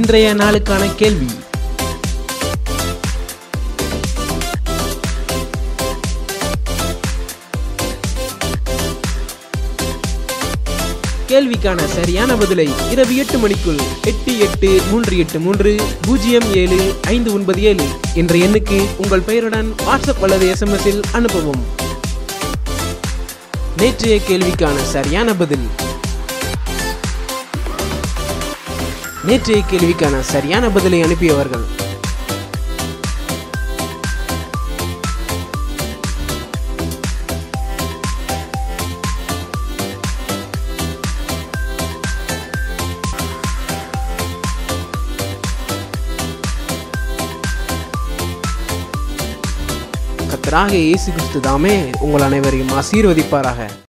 இன்றைய நாளுக்கான கேள்வி. கேள்விக்கான சரியான பதிலை இரவு 8 மணிக்குள் 8838307597 என்ற எண்ணுக்கு உங்கள் பெயருடன் வாட்ஸ்அப் அல்லது SMS-இல் அனுப்பவும். நேற்றைய கேள்விக்கான சரியான பதில். நேற்றைய கேள்விக்கான சரியான பதிலை அனுப்பியவர்கள் கர்த்தராகிய இயேசு கிறிஸ்து தாமே உங்கள் அனைவரையும் ஆசீர்வதிப்பாராக.